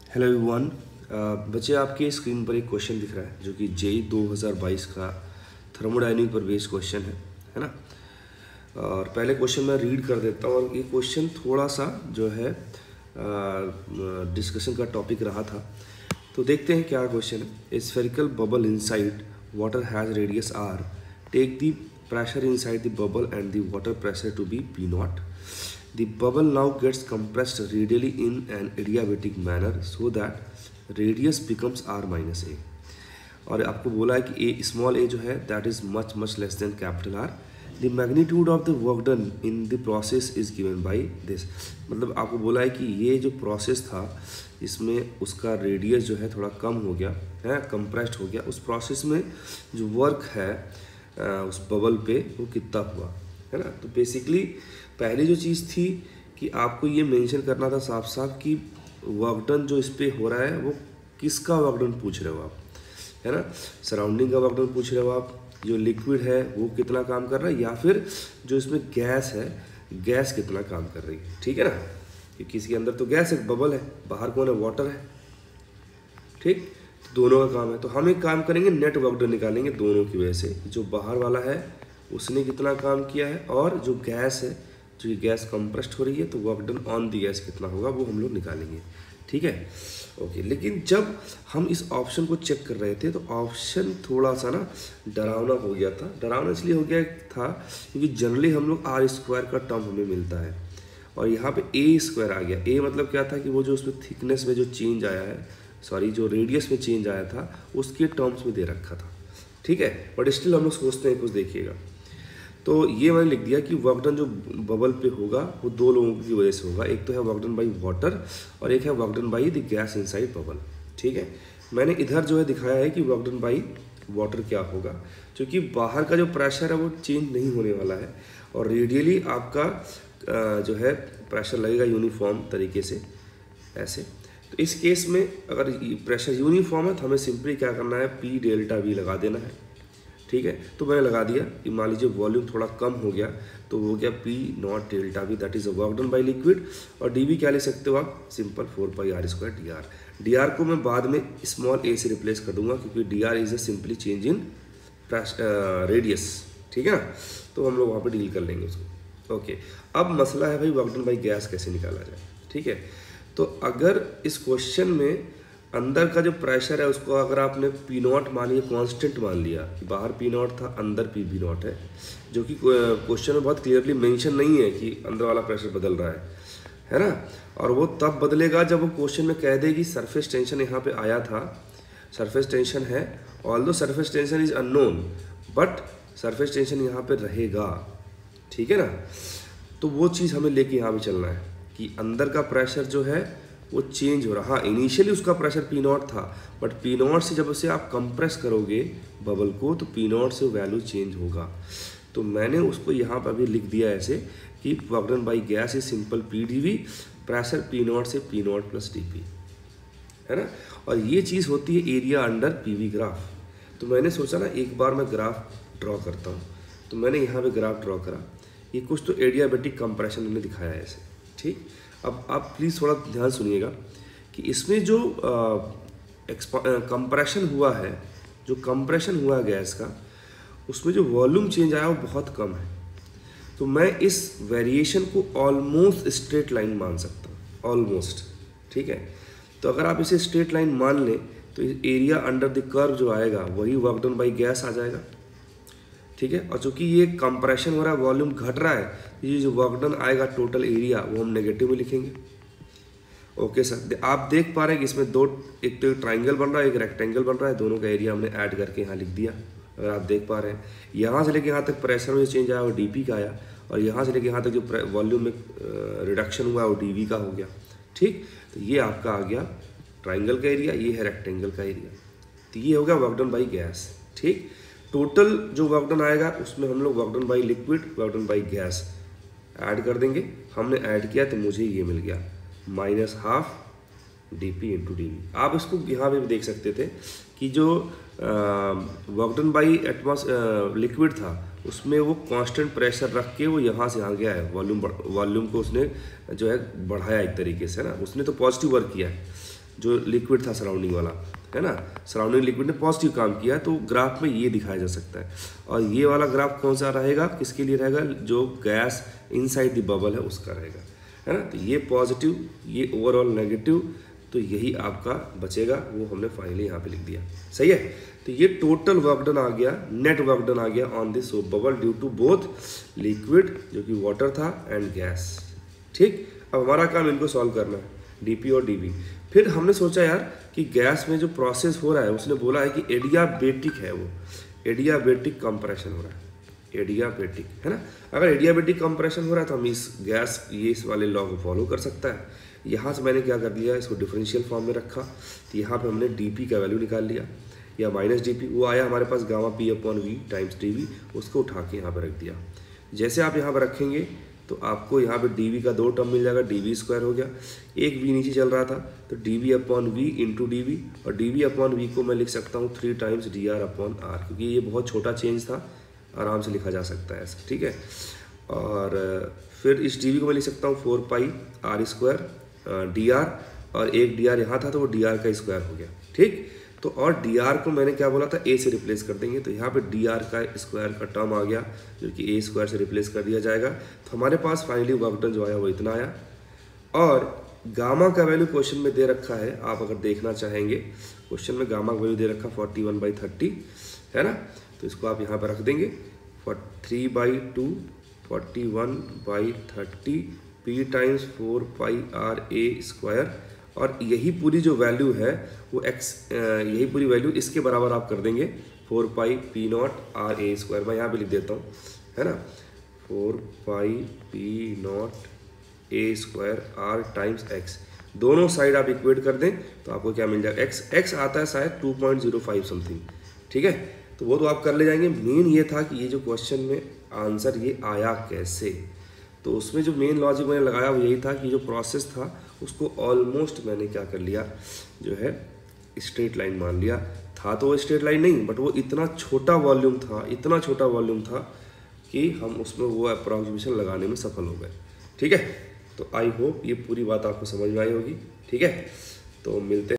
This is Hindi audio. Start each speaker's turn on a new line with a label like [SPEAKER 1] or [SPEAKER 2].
[SPEAKER 1] Hello everyone. बच्चे, आपके स्क्रीन पर एक क्वेश्चन दिख रहा है जो कि जेई 2022 का थर्मोडायनेमिक पर बेस्ड क्वेश्चन है ना। और पहले क्वेश्चन मैं रीड कर देता हूँ। और ये क्वेश्चन थोड़ा सा जो है डिस्कशन का टॉपिक रहा था, तो देखते हैं क्या क्वेश्चन है। A spherical bubble inside water has radius R, take the pressure inside the bubble and the water pressure to be P naught. The bubble now gets compressed radially in an adiabatic manner so that radius becomes r minus a. और आपको बोला है कि a small a जो है that is much less than capital R. The magnitude of the work done in the process is given by this. मतलब आपको बोला है कि ये जो प्रोसेस था इसमें उसका रेडियस जो है थोड़ा कम हो गया है, कंप्रेस्ड हो गया। उस प्रोसेस में जो वर्क है उस बबल पे वो कितना हुआ है ना। तो बेसिकली पहली जो चीज़ थी कि आपको ये मेंशन करना था साफ साफ कि वर्क डन जो इस पे हो रहा है वो किसका वर्क डन पूछ रहे हो आप, है ना। सराउंडिंग का वर्क डन पूछ रहे हो आप, जो लिक्विड है वो कितना काम कर रहा है, या फिर जो इसमें गैस है गैस कितना काम कर रही है, ठीक है ना। क्योंकि इसके अंदर तो गैस है, बबल है, बाहर कौन है, वाटर है, ठीक। दोनों का काम है। तो हम एक काम करेंगे, नेट वर्क डन निकालेंगे दोनों की वजह से। जो बाहर वाला है उसने कितना काम किया है, और जो गैस है, जो ये गैस कंप्रेस्ड हो रही है, तो work done on the gas कितना होगा वो हम लोग निकालेंगे, ठीक है। ओके, लेकिन जब हम इस ऑप्शन को चेक कर रहे थे तो ऑप्शन थोड़ा सा ना डरावना हो गया था। डरावना इसलिए हो गया था क्योंकि जनरली हम लोग आर स्क्वायर का टर्म हमें मिलता है, और यहाँ पे ए स्क्वायर आ गया। ए मतलब क्या था कि वो जो उसमें थिकनेस में जो चेंज आया है, सॉरी जो रेडियस में चेंज आया था उसके टर्म्स में दे रखा था, ठीक है। बट स्टिल हम लोग सोचते हैं कुछ, देखिएगा। तो ये मैंने लिख दिया कि वर्क डन जो बबल पे होगा वो दो लोगों की वजह से होगा। एक तो है वर्क डन बाई वाटर और एक है work done by the gas inside bubble, ठीक है। मैंने इधर जो है दिखाया है कि वर्क डन बाई वाटर क्या होगा, क्योंकि बाहर का जो प्रेशर है वो चेंज नहीं होने वाला है, और रेडियली आपका जो है प्रेशर लगेगा यूनिफॉर्म तरीके से ऐसे। तो इस केस में अगर प्रेशर यूनिफॉर्म है तो हमें सिंपली क्या करना है, पी डेल्टा वी लगा देना है, ठीक है। तो मैंने लगा दिया कि मान लीजिए वॉल्यूम थोड़ा कम हो गया तो हो गया P naught delta V, that is a work done by liquid. और डी वी क्या ले सकते हो आप, simple 4 pi R square D R. D R को मैं बाद में स्मॉल ए से रिप्लेस कर दूंगा क्योंकि D R is a simply change in radius, ठीक है ना। तो हम लोग वहाँ पर डील कर लेंगे उसको। ओके, अब मसला है भाई वर्क डन बाय गैस कैसे निकाला जाए, ठीक है। तो अगर इस क्वेश्चन में अंदर का जो प्रेशर है उसको अगर आपने पी नॉट मान लिया, कांस्टेंट मान लिया कि बाहर पी नॉट था अंदर पी बी नॉट है, जो कि क्वेश्चन में बहुत क्लियरली मेंशन नहीं है कि अंदर वाला प्रेशर बदल रहा है ना। और वो तब बदलेगा जब वो क्वेश्चन में कह दे कि सरफेस टेंशन यहाँ पे आया था, सरफेस टेंशन है, although surface tension is unknown but surface tension यहाँ पे रहेगा, ठीक है ना। तो वो चीज़ हमें लेके यहाँ पे चलना है कि अंदर का प्रेशर जो है वो चेंज हो रहा। हाँ, इनिशियली उसका प्रेशर पी नॉट था, बट पी नॉट से जब उसे आप कंप्रेस करोगे बबल को तो पी नॉट से वैल्यू चेंज होगा। तो मैंने उसको यहाँ पर भी लिख दिया ऐसे कि work done by gas is simple P D V, pressure P naught से P naught plus D P, है ना। और ये चीज़ होती है area under P V graph. तो मैंने सोचा ना एक बार मैं ग्राफ ड्रॉ करता हूँ, तो मैंने यहाँ पे ग्राफ ड्रॉ करा। ये कुछ तो एडियाबेटिक कंप्रेशन मैंने दिखाया है ऐसे, ठीक। अब आप प्लीज़ थोड़ा ध्यान सुनिएगा कि इसमें जो कंप्रेशन हुआ है, जो कंप्रेशन हुआ है गैस का, उसमें जो वॉल्यूम चेंज आया वो बहुत कम है। तो मैं इस वेरिएशन को ऑलमोस्ट स्ट्रेट लाइन मान सकता हूँ, ऑलमोस्ट, ठीक है। तो अगर आप इसे स्ट्रेट लाइन मान लें तो एरिया अंडर द कर्व जो आएगा वही वर्क डन बाई गैस आ जाएगा, ठीक है। और चूंकि ये कंप्रेशन हो रहा है, वॉल्यूम घट रहा है, ये जो वर्क डन आएगा टोटल एरिया वो हम नेगेटिव में लिखेंगे। ओके सर, आप देख पा रहे हैं कि इसमें दो, एक तो ट्राइंगल बन रहा है, एक रेक्टेंगल बन रहा है, दोनों का एरिया हमने ऐड करके यहाँ लिख दिया। अगर आप देख पा रहे हैं यहाँ से लेके यहाँ तक प्रेशर में चेंज आया वो डीपी का आया, और यहाँ से लेके यहाँ तक जो वॉल्यूम में रिडक्शन हुआ वो डीवी का हो गया, ठीक। तो ये आपका आ गया ट्राइंगल का एरिया, ये है रेक्टेंगल का एरिया। तो ये हो गया वर्क डन बाई गैस, ठीक। टोटल जो वर्क डन आएगा उसमें हम लोग work done by liquid, work done by gas add कर देंगे। हमने ऐड किया तो मुझे ये मिल गया -12 D P into D V. आप इसको यहाँ पे भी देख सकते थे कि जो वर्क डन बाई लिक्विड था उसमें वो कांस्टेंट प्रेशर रख के वो यहाँ से आ गया है, वॉल्यूम को उसने जो है बढ़ाया एक तरीके से ना, उसने तो पॉजिटिव वर्क किया है। जो लिक्विड था सराउंडिंग वाला, है ना, सराउंडिंग लिक्विड ने पॉजिटिव काम किया है, तो ग्राफ में ये दिखाया जा सकता है। और ये वाला ग्राफ कौन सा रहेगा, किसके लिए रहेगा, जो गैस इनसाइड द बबल है उसका रहेगा, है ना। तो ये पॉजिटिव, ये ओवरऑल नेगेटिव, तो यही आपका बचेगा, वो हमने फाइनली यहाँ पे लिख दिया। सही है। तो ये टोटल वर्क डन आ गया, नेट वर्क डन आ गया on this soap bubble due to both liquid जो कि वाटर था एंड गैस। ठीक, अब हमारा काम इनको सॉल्व करना है, डीपी और डीवी। फिर हमने सोचा यार कि गैस में जो प्रोसेस हो रहा है, उसने बोला है कि एडियाबेटिक है, वो एडियाबेटिक कंप्रेशन हो रहा है, एडियाबेटिक, है ना। अगर एडियाबेटिक कंप्रेशन हो रहा है तो हम इस गैस ये इस वाले लॉ को फॉलो कर सकता है। यहाँ से मैंने क्या कर लिया, इसको डिफरेंशियल फॉर्म में रखा, तो यहाँ पे हमने डीपी का वैल्यू निकाल लिया, या माइनस डीपी, वो आया हमारे पास gamma P upon V times DV, उसको उठा के यहाँ पर रख दिया। जैसे आप यहाँ पर रखेंगे तो आपको यहाँ पे डीवी का 2 टर्म मिल जाएगा, डीवी स्क्वायर हो गया, एक वी नीचे चल रहा था तो DV upon V into DV, और डीवी अपॉन वी को मैं लिख सकता हूँ 3 times D R upon R, क्योंकि ये बहुत छोटा चेंज था, आराम से लिखा जा सकता है ऐसा। ठीक है, और फिर इस डीवी को मैं लिख सकता हूँ 4 pi R square D R, और एक डी आर यहाँ था तो वो डी आर का स्क्वायर हो गया। ठीक, तो और डी आर को मैंने क्या बोला था, ए से रिप्लेस कर देंगे, तो यहाँ पे डी आर का स्क्वायर का टर्म आ गया जो कि ए स्क्वायर से रिप्लेस कर दिया जाएगा। तो हमारे पास फाइनली वर्क डन जो आया वो इतना आया। और गामा का वैल्यू क्वेश्चन में दे रखा है, आप अगर देखना चाहेंगे क्वेश्चन में गामा का वैल्यू दे रखा 41/30, है ना। तो इसको आप यहाँ पर रख देंगे 3/2 41/30 P times 4 pi R A square, और यही पूरी जो वैल्यू है वो एक्स, यही पूरी वैल्यू इसके बराबर आप कर देंगे 4 pi P naught R A square. मैं यहाँ पे लिख देता हूँ, है ना, 4 pi P naught A square R times X, दोनों साइड आप इक्वेट कर दें तो आपको क्या मिल जाएगा, एक्स आता है शायद 2.05 समथिंग। ठीक है, तो वो तो आप कर ले जाएंगे। मेन ये था कि ये जो क्वेश्चन में आंसर ये आया कैसे, तो उसमें जो मेन लॉजिक मैंने लगाया वो यही था कि जो प्रोसेस था उसको ऑलमोस्ट मैंने क्या कर लिया, जो है स्ट्रेट लाइन मान लिया था। तो वो स्ट्रेट लाइन नहीं, बट वो इतना छोटा वॉल्यूम था, इतना छोटा वॉल्यूम था कि हम उसमें वो अप्रॉक्सीमेशन लगाने में सफल हो गए। ठीक है, तो आई होप ये पूरी बात आपको समझ में आई होगी। ठीक है, तो मिलते हैं।